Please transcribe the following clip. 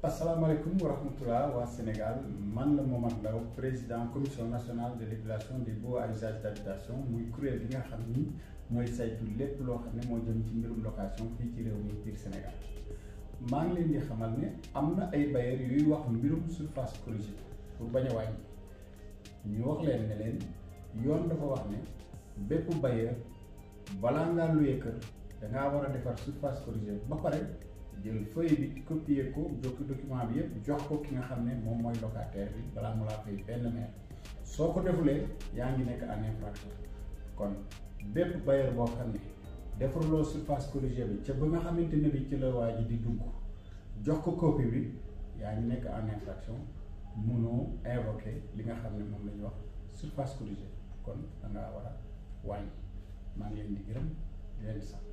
asalaamaaleykum wa rahmatulah waa Sénégal man la Momar Ndao président commission nationale de régulation des baux à usage d'habitation muy kuréel gi nga xam ni mooy saytu lépp loo xam ne moo jëm ci mbirum location fii ci réew mi biir Sénégal maa ngi leen di xamal ne am na ay bailleurs yuy wax mbirum surface corrigée pour bañ a wàññi ñu wax leen ne leen yoon dafa wax ne bépp bailleur balaa ngaa loué kër dangaa war a defar surface corrigée ba pare jël feuille bi copier ko document bi yëpp jox ko ki nga xam ne moom mooy locataire bi balaa mu laa fay benn meer soo ko defulee yaa ngi nekk en infraction kon bépp bailleur boo xam ne defaruloo surface corrigée bi ca ba nga xamante ne bi ci la waa ji di dugg jox ko copie bi yaa ngi nekk en infraction munoo invoquer li nga xam ne moom la ñuy wax surface corrigée kon da ngaa war a wàññi maa ngi leen di gërëm di leen di sant